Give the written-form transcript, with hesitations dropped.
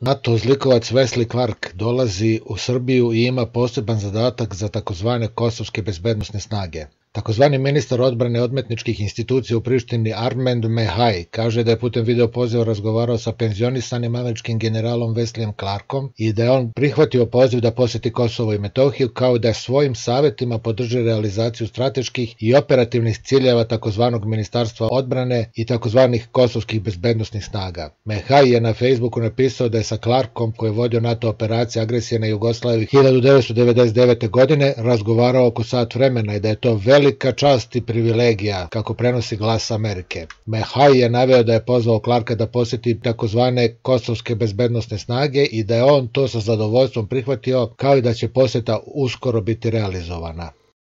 NATO zlikovac Wesley Clark dolazi u Srbiju i ima poseban zadatak za takozvane kosovske bezbednosne snage. Takozvani ministar odbrane odmetničkih institucija u Prištini Armand Mehaj kaže da je putem videopoziva razgovarao sa penzionisanim američkim generalom Wesleyem Clarkom i da je on prihvatio poziv da poseti Kosovo i Metohiju, kao da je svojim savetima podrži realizaciju strateških i operativnih ciljeva takozvanog ministarstva odbrane i takozvanih kosovskih bezbednosnih snaga. Mehaj je na Facebooku napisao da je sa Clarkom, koji je vodio NATO operacije agresije na Jugoslaviju 1999. godine, razgovarao oko sat vremena i da je to velika čast i privilegija, kako prenosi Glas Amerike. Mehaj je naveo da je pozvao Clarka da poseti takozvane kosovske bezbednosne snage i da je on to sa zadovoljstvom prihvatio, kao i da će poseta uskoro biti realizovana.